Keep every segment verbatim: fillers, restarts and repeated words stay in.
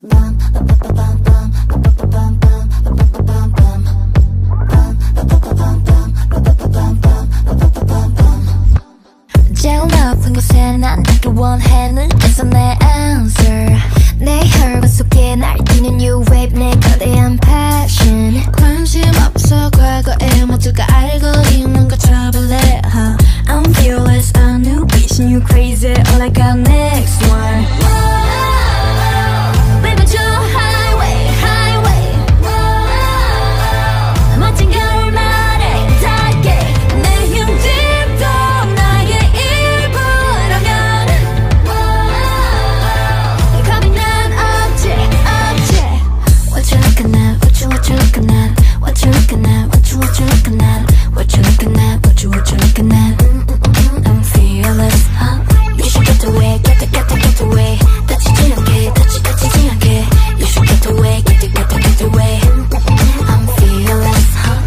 제일 높은 곳에 난 닿기 원해 눈에서 내 answer 내 혈관 속에 날뛰는 new wave 내 거대한 passion 관심 없어 과거에 모두가 알고 있는 거 trouble it huh? I'm fearless a new vision you crazy all I got next one Baby 저 highway highway 멋진 결말에 닿게 내 힘들도 나의 일부라면 겁이 난 없지 없지 What you looking at what you what you looking at what you looking at what you what you looking at what you looking at what you what you looking at mm, mm, mm, I'm fearless huh? You should get away get it get it get away 다치지 않게 다치 다치지 않게 You should get away get it get it get away mm, mm, mm, I'm fearless huh?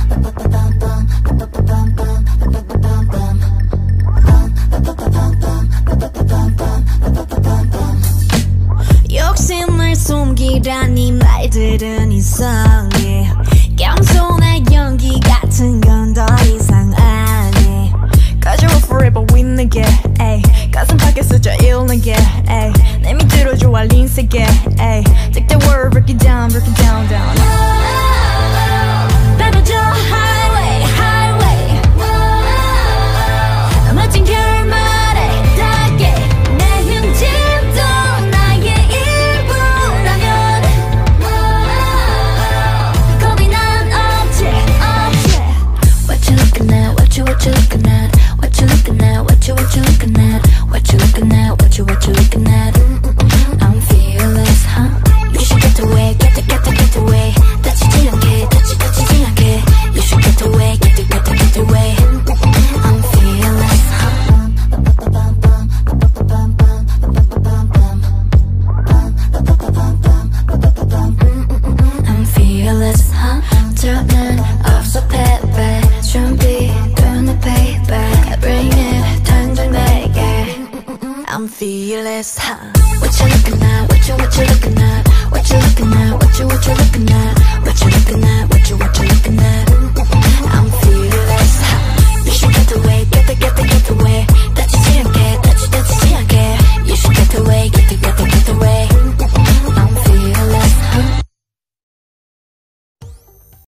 욕심을 숨기라니 말들은 이상해 겸손한 연기 같은 건 더 이상 안해 Cause you're forever with the 게 가슴 밖에 쓰져 읽는 게 내 밑으로 좋아 린세게 Take the word break it down break it down down Baby 저 highway highway 멋진 결말에 닿게 내 힘들도 나의 일부라면 겁이 난 없지 없지 What you looking at what you what you looking at what you looking at what you what you looking at what you looking at what you what you looking at mm, mm, mm, I'm fearless huh? You should get away get it get it get away 다치지 않게 다치 다치지 않게 You should get away get it get it get away mm, mm, mm, I'm fearless huh? I'm fearless huh? 저는 없어 payback 준비되는 payback Bring it 당장 내게 I'm fearless huh? What you looking at what you what you looking at what you looking at what you what you looking at what you looking at what you what you looking at